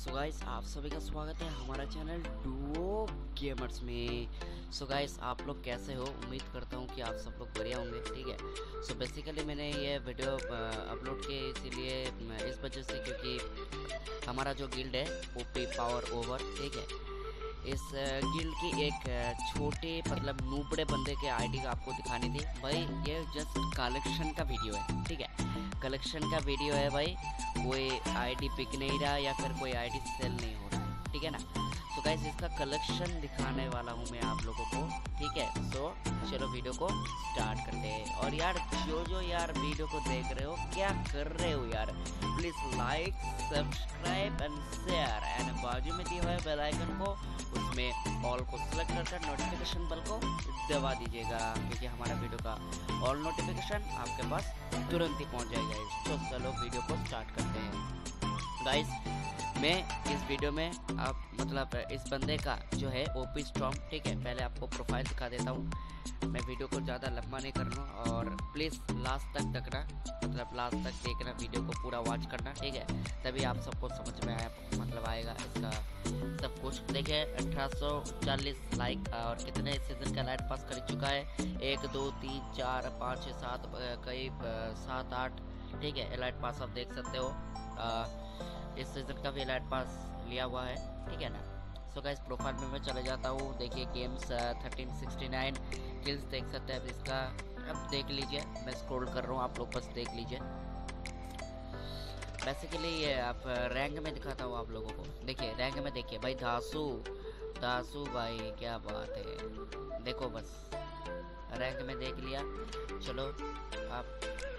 So guys आप सभी का स्वागत है हमारा चैनल डुओ गेमर्स में। सो गाइस आप लोग कैसे हो? उम्मीद करता हूँ कि आप सब लोग बढ़िया होंगे। ठीक है। सो बेसिकली मैंने ये वीडियो अपलोड किए इसीलिए इस वजह से क्योंकि हमारा जो गिल्ड है ओपी पावर ओवर, ठीक है, इस गिल्ड की एक छोटे मतलब नूबड़े बंदे के आईडी का आपको दिखानी थी भाई। ये जस्ट कलेक्शन का वीडियो है, ठीक है, कलेक्शन का वीडियो है भाई। कोई आईडी पिक नहीं रहा या फिर कोई आईडी सेल नहीं हो रहा, ठीक है ना। सो गाइस इसका कलेक्शन दिखाने वाला हूँ मैं आप लोगों को, ठीक है। सो चलो वीडियो को स्टार्ट करते हैं। और यार जो यार वीडियो को देख रहे हो, क्या कर रहे हो यार, please like subscribe and share and बाजू में दिए हुए बेल आइकन को उसमें ऑल को सिलेक्ट कर नोटिफिकेशन बेल को दबा दीजिएगा, क्योंकि हमारा वीडियो का ऑल नोटिफिकेशन आपके पास तुरंत ही पहुंच जाएगा। तो चलो वीडियो को स्टार्ट करते हैं। गाइस मैं इस वीडियो में आप मतलब इस बंदे का जो है ओपी स्टॉर्म, ठीक है, पहले आपको प्रोफाइल दिखा देता हूँ। मैं वीडियो को ज़्यादा लंबा नहीं करना और प्लीज़ लास्ट तक देखना, मतलब लास्ट तक देखना, वीडियो को पूरा वॉच करना, ठीक है, तभी आप सबको समझ में मतलब आएगा इसका सब कुछ। देखिए 1840 लाइक और कितने सीजन का लाइट पास कर चुका है, 1 2 3 4 5 6 7 करीब 7 8, ठीक है, एलाइट पास आप देख सकते हो। इस सीजन का भी एलाइट पास लिया हुआ है, ठीक है ना। सो गाइस प्रोफाइल में मैं चले जाता हूँ। देखिए गेम्स 1369 किल्स देख सकते हैं इसका, अब देख लीजिए, मैं स्क्रॉल कर रहा हूँ, आप लोग बस देख लीजिए। बेसिकली ये आप रैंक में दिखाता हूँ आप लोगों को। देखिए रैंक में देखिए भाई, धासु भाई क्या बात है, देखो बस रैंक में देख लिया। चलो आप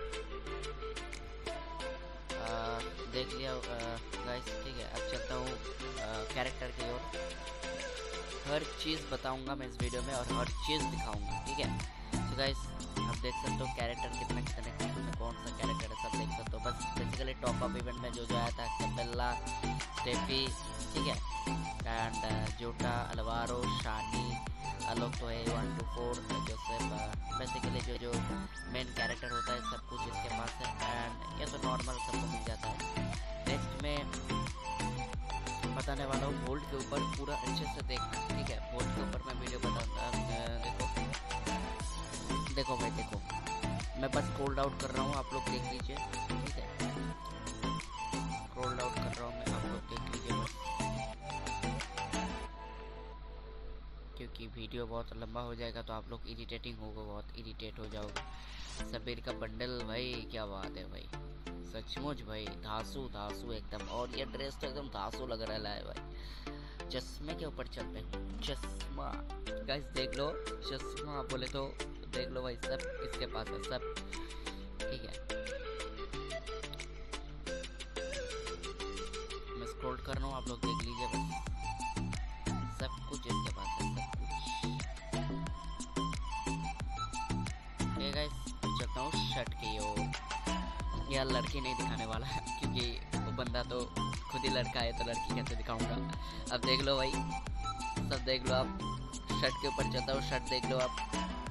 देख लिया गाइस, ठीक है। अब चलता हूँ कैरेक्टर की ओर। हर चीज़ बताऊंगा मैं इस वीडियो में और हर चीज़ दिखाऊंगा, ठीक है। तो गाइस आप देख सकते हो कैरेक्टर कितने कौन सा कैरेक्टर है सब देख सकते हो। बस बेसिकली टॉप अप इवेंट में जो आया था कैपेला, स्टेफी, ठीक है, एंड जोटा, अलवारो, शानी, अलोक तो है 1 to 4 जोसेफ। बेसिकली जो मेन कैरेक्टर होता है सब कुछ इसके पास है, एंड ये तो नॉर्मल सबको मिल जाता है। नेक्स्ट में बताने वाला हूँ वोल्ट के ऊपर, पूरा अच्छे से देखना, ठीक है। वोल्ट के ऊपर मैं वीडियो बताऊंगा। देखो भाई देखो, मैं बस स्क्रॉल आउट कर रहा हूँ, आप लोग देख लीजिए, ठीक है, स्क्रॉल आउट कर रहा हूँ मैं, आप लोग देख लीजिए बस, क्योंकि वीडियो बहुत लंबा हो जाएगा तो आप लोग इरिटेटिंग होगा, बहुत इरिटेट हो जाओगे। सबीर का बंडल भाई क्या बात है भाई, सचमुच भाई धासु एकदम, और ये ड्रेस तो एकदम धासु लग रहा है भाई। चश्मे के ऊपर चलते हैं, चश्मा गाइस देख लो, चश्मा बोले तो देख लो भाई, सब इसके पास है सब, ठीक है। मैं स्क्रॉल कर रहा हूँ, आप लोग देख लीजिए बस, सब कुछ इसके पास है, सब कुछ, ठीक है गाइस। चलता हूँ शर्ट की ओर। यार लड़की नहीं दिखाने वाला क्योंकि वो बंदा तो खुद ही लड़का है, तो लड़की कैसे दिखाऊंगा। अब देख लो भाई, सब देख लो आप, शर्ट के ऊपर चलता हूँ, शर्ट देख लो आप,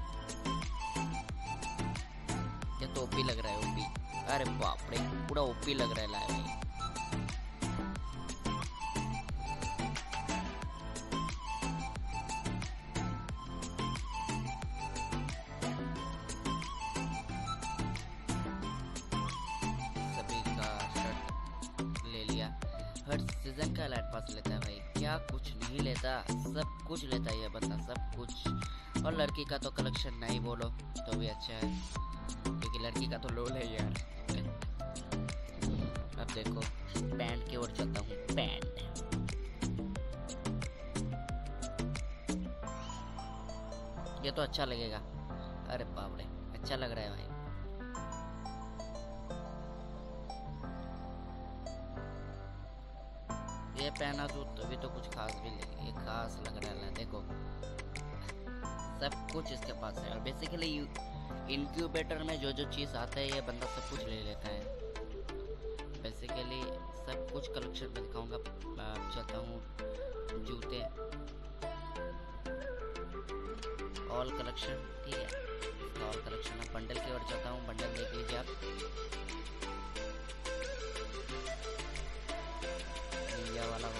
ये तो ओपी लग रहा है, ओपी, अरे बाप रे पूरा ओपी लग रहा है भाई। हर सीजन का लाइट पास लेता है भाई, क्या कुछ नहीं लेता, सब कुछ लेता है ये बंदा, सब कुछ। और लड़की का तो कलेक्शन नहीं बोलो तो भी अच्छा है, क्योंकि लड़की का तो लोल है यार। अब देखो पैंट की ओर चलता हूँ, पैंट, ये तो अच्छा लगेगा, अरे बाप रे अच्छा लग रहा है भाई। ये पहना तो तभी तो कुछ खास भी लगे, ये खास लग रहा है, देखो सब कुछ इसके पास है। और बेसिकली इंक्यूबेटर में जो चीज़ आता है ये बंदा सब कुछ ले लेता है। बेसिकली सब कुछ कलेक्शन में दिखाऊंगा। चलता हूँ जूते, ऑल कलेक्शन, ठीक है, इसका ऑल कलेक्शन। बंडल की ओर चलता हूँ, बंडल देख लीजिए आप, वाला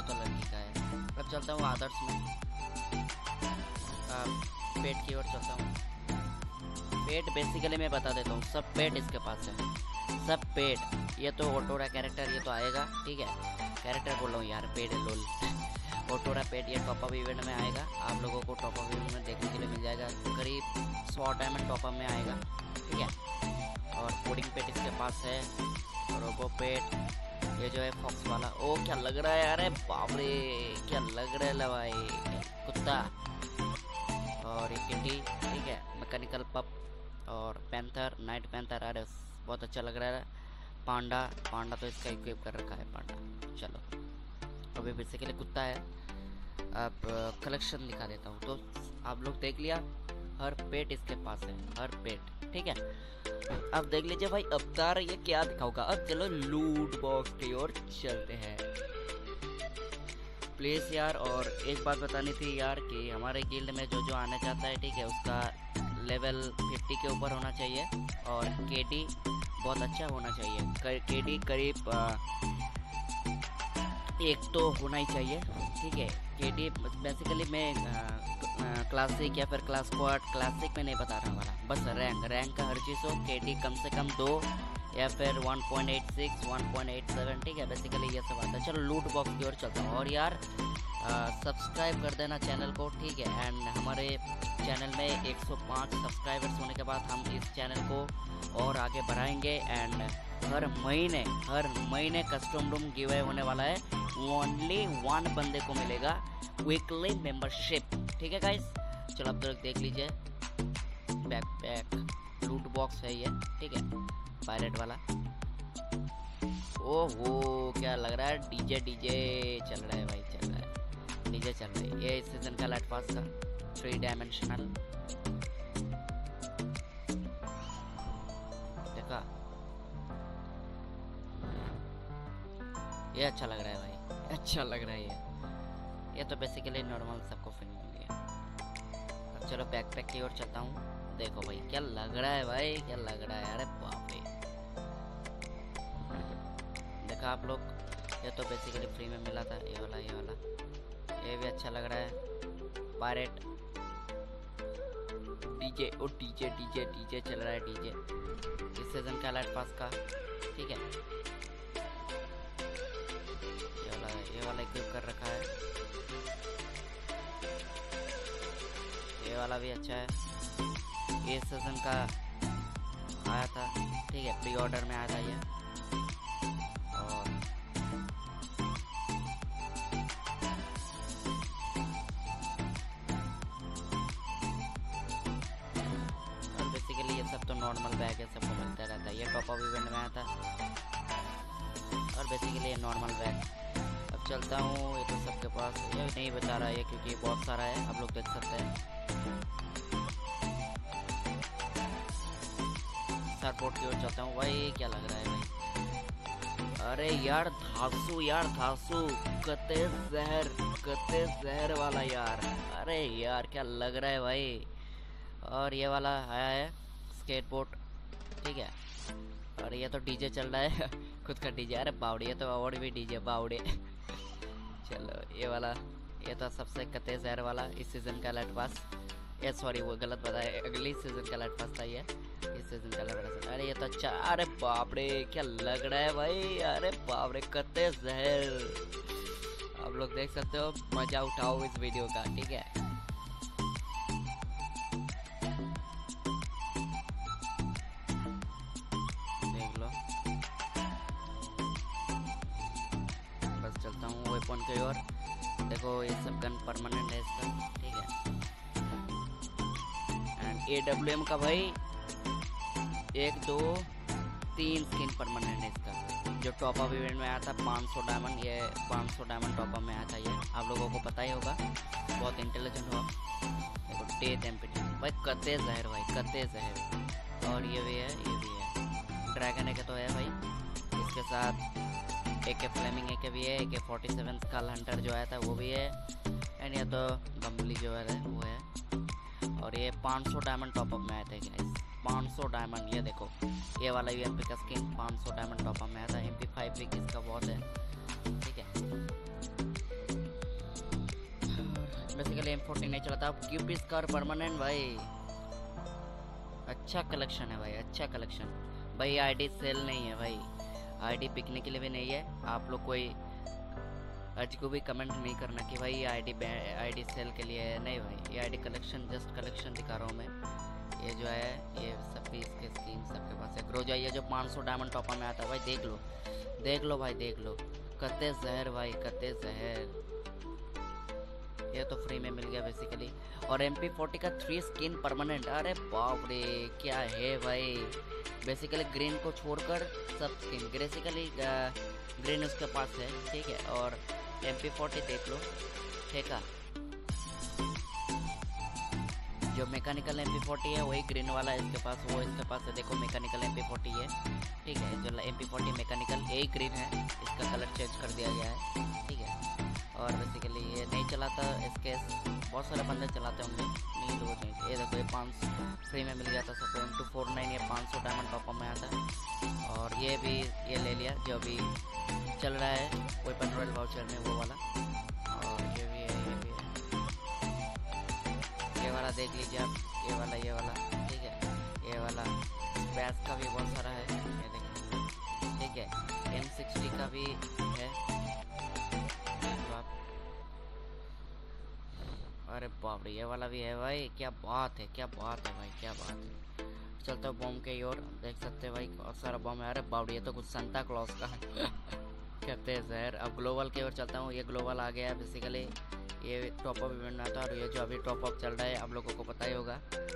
ये तो लड़की का है। अब चलता हूँ आदर्श में, पेट की ओर चलता हूँ। पेट बेसिकली मैं बता देता हूँ, सब पेट इसके पास है, सब पेट। ये तो ऑटोरा कैरेक्टर, ये तो आएगा, ठीक है, कैरेक्टर बोल रहा हूँ यार, पेट है लोल। ऑटोरा पेट ये टॉप अप इवेंट में आएगा, आप लोगों को टॉप अप इवेंट में देखने के लिए मिल जाएगा, करीब 100 डायमंड टॉप अप में आएगा, ठीक है। और कोडिंग पेट इसके पास है, रोबो पेट, ये जो है फॉक्स वाला, ओ क्या लग रहा है, अरे बाप रे क्या लग रहा है भाई, कुत्ता। और एक किटी, ठीक है, मैकेनिकल पप और पैंथर, नाइट पैंथर, अरे बहुत अच्छा लग रहा है। पांडा, पांडा तो इसका इक्विप कर रखा है पांडा। चलो अभी बेसिकली कुत्ता है। अब कलेक्शन दिखा देता हूँ, तो आप लोग देख लिया, हर पेट इसके पास है, हर पेट, ठीक है। अब देख लीजिए भाई अवतार ये क्या दिखाऊंगा। अब चलो लूट बॉक्स की ओर चलते हैं प्लीज यार। और एक बात बतानी थी यार कि हमारे गिल्ड में जो आना चाहता है, ठीक है, उसका लेवल 50 के ऊपर होना चाहिए और केडी बहुत अच्छा होना चाहिए। केडी करीब 1 तो होना ही चाहिए, ठीक है। केडी बेसिकली मैं क्लासिक या फिर क्लास स्क्वाड, क्लासिक में नहीं बता रहा वाला, बस रैंक का हर चीज़ हो। केडी कम से कम 2 या फिर 1.86 1.87, ठीक है, बेसिकली ये सब आता है। चलो लूट बॉक्स की ओर चलता हूँ। और यार सब्सक्राइब कर देना चैनल को, ठीक है। एंड हमारे चैनल में 105 सब्सक्राइबर्स होने के बाद हम इस चैनल को और आगे बढ़ाएंगे। एंड हर महीने कस्टम रूम गिव अवे होने वाला है, ओनली 1 बंदे को मिलेगा वीकली मेंबरशिप, ठीक है गाइस। चलो अब तक देख लीजिए, बैकपैक लूट बॉक्स है ये, ठीक है, पायलट वाला। ओहो क्या लग रहा है, डीजे चल रहा है भाई, चल रहा है, डीजे चल रहा है। ये इस सीजन का लाइट पास का 3 डायमेंशनल, देखा, ये अच्छा लग रहा है भाई, अच्छा लग रहा है ये तो बेसिकली नॉर्मल सबको फिल्म मिल गया। अब चलो बैकपैक की ओर चलता हूँ। देखो भाई क्या लग रहा है भाई, क्या लग रहा है, अरे बाप रे, देखा आप लोग, ये तो बेसिकली फ्री में मिला था, ये वाला ये भी अच्छा लग रहा है। पायरेट डीजे, ओ डीजे चल रहा है, डीजे इस सीजन का लाइट पास का, ठीक है। ये वाला इक्विप कर रखा है, ये वाला भी अच्छा है, ये सीजन का आया था, ठीक है, प्री ऑर्डर में आया था ये। और बेसिकली ये सब तो नॉर्मल बैग है, सबको मिलता रहता है, ये टॉप अप इवेंट में आया था। और बेसिकली ये नॉर्मल बैग। अब चलता हूँ, ये तो सबके पास ये नहीं बता रहा है क्योंकि बहुत सारा है, आप लोग देख सकते हैं। सपोर्ट की ओर चलता हूँ भाई, क्या लग रहा है भाई, अरे यार धासु कते जहर वाला यार, अरे यार क्या लग रहा है भाई। और ये वाला आया है स्केटबोर्ड, ठीक है। और ये तो डीजे चल रहा है खुद का डीजे, अरे बावड़े, ये तो अवार्ड भी डीजे बावड़े चलो ये वाला, ये तो सबसे कते जहर वाला इस सीजन का लाइट पास, ये सॉरी वो गलत बताया, अगली सीजन का लाइट पास था ये, इस सीजन का लाइट पास। अरे ये तो अच्छा, अरे बाप रे क्या लग रहा है भाई, अरे बाप रे कते जहर, आप लोग देख सकते हो, मजा उठाओ इस वीडियो का, ठीक है। देख लो, बस चलता हूँ वेपन की ओर। देखो ये सब गन परमानेंट है इसका, ठीक है। एंड AWM का भाई 1 2 3 स्किन परमानेंट है इसका, जो टॉप अप इवेंट में आया था 500 डायमंड, ये 500 डायमंड टॉप अप में आया था, ये आप लोगों को पता ही होगा, बहुत इंटेलिजेंट हो आप। देखो डेथ एम्पिटी भाई, कते जहर भाई, कते जहर। और ये भी है ड्रैगन एक तो है भाई, इसके साथ AK फ्लेमिंग AK भी है, AK-47 स्कल हंटर जो आया था वो भी है। एंड ये तो बम्बली जो है वो है। और ये 500 डायमंड टॉप अप में आए थे गाइस, 500 डायमंड। ये देखो ये वाला UMP का स्किन 500 डायमंड टॉप अप में आया था। MP5 भी किसका बहुत है, ठीक है। बेसिकली M14 नहीं चलाता। अब क्यूपी स्कार परमानेंट भाई, अच्छा कलेक्शन है भाई, अच्छा कलेक्शन भाई। आईडी सेल नहीं है भाई, आईडी बिकने के लिए भी नहीं है। आप लोग कोई आज को भी कमेंट नहीं करना कि भाई आईडी सेल के लिए है, नहीं भाई। ये आईडी कलेक्शन, जस्ट कलेक्शन दिखा रहा हूँ मैं। ये जो है ये सब भी इसके स्कीम सबके पास है। ग्रोजा ये जो 500 डायमंड टॉपर में आता है भाई, देख लो देख लो भाई, देख लो कते जहर भाई, कते जहर। ये तो फ्री में मिल गया बेसिकली। और MP40 का 3 स्किन परमानेंट, अरे बाप रे क्या है भाई। बेसिकली ग्रीन को छोड़कर सब स्किन, बेसिकली ग्रीन उसके पास है, ठीक है। और MP40 देख लो, ठीक है। जो मैकेनिकल MP40 है वही ग्रीन वाला है इसके पास, वो इसके पास है। देखो मैकेनिकल MP40 है, ठीक है। जो MP40 मैकेनिकल यही ग्रीन है, इसका कलर चेंज कर दिया गया है, ठीक है। और बेसिकली ये नहीं चलाता, इसके बहुत सारे बंदे चलाते होंगे, नहीं लोग नहीं। ये देखो ये 500 फ्री में मिल गया था सबको। M249 ये 500 डायमंड टॉप में आता है। और ये भी ये ले लिया जो अभी चल रहा है वेपन रॉयल वाउचर में, वो वाला। और ये भी है, ये भी है, ये वाला देख लीजिए आप, ये वाला, ठीक है। ये वाला बैस का भी बहुत सारा है, ये देखिए, ठीक है। M60 का भी है। अरे बाप रे ये वाला भी है भाई, क्या बात है, क्या बात है भाई, क्या बात है। चलते हो बॉम्ब के ओर, देख सकते हैं भाई बहुत सारा बॉम्ब है। अरे बाप रे ये तो कुछ संता क्लॉज का कहते हैं जहर। अब ग्लोबल की ओर चलता हूँ। ये ग्लोबल आ गया है बेसिकली, ये टॉपअप इवेंट में था। और ये जो अभी टॉपअप चल रहा है आप लोगों को पता ही होगा,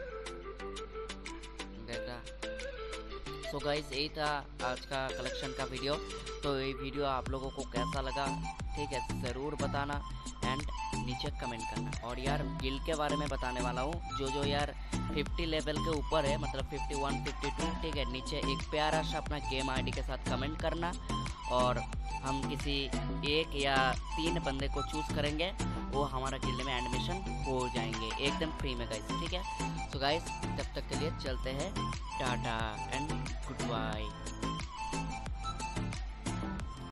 देखा। सो गाइस यही था आज का कलेक्शन का वीडियो। तो ये वीडियो आप लोगों को कैसा लगा, ठीक है, ज़रूर बताना एंड नीचे कमेंट करना। और यार गिल्ड के बारे में बताने वाला हूँ, जो यार 50 लेवल के ऊपर है, मतलब 51, 52, ठीक है, नीचे एक प्यारा सा अपना गेम आईडी के साथ कमेंट करना। और हम किसी एक या 3 बंदे को चूज़ करेंगे, वो हमारा गिल्ड में एडमिशन हो जाएंगे एकदम फ्री में गाइस, ठीक है। सो गाइस तब तक के लिए चलते हैं, टाटा एंड गुड बाय।